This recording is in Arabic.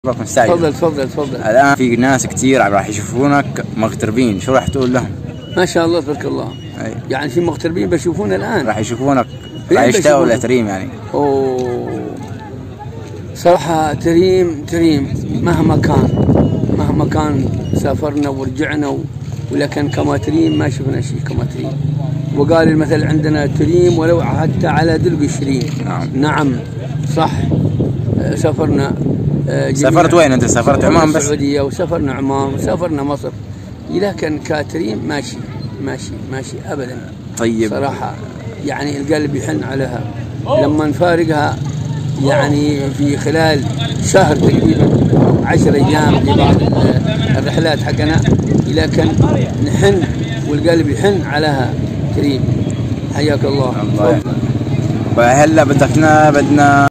مستعجل. تفضل تفضل تفضل. الآن في ناس كثير راح يشوفونك مغتربين، شو راح تقول لهم؟ ما شاء الله تبارك الله. أي. يعني في مغتربين بيشوفونا الآن راح يشوفونك، راح يشتاقوا لتريم يعني. أوه صراحة تريم مهما كان سافرنا ورجعنا ولكن كما تريم ما شفنا شيء كما تريم. وقال المثل عندنا تريم ولو حتى على دلق الشريم. نعم صح. سافرنا. سافرت وين انت؟ سافرت عمان بس؟ السعودية وسافرنا عمان وسافرنا مصر، لكن كاتريم ماشي ابدا. طيب صراحة يعني القلب يحن عليها لما نفارقها، يعني في خلال شهر تقريبا أو 10 أيام لبعض الرحلات حقنا، لكن نحن والقلب يحن عليها. كريم حياك الله. الله. وهلا بدنا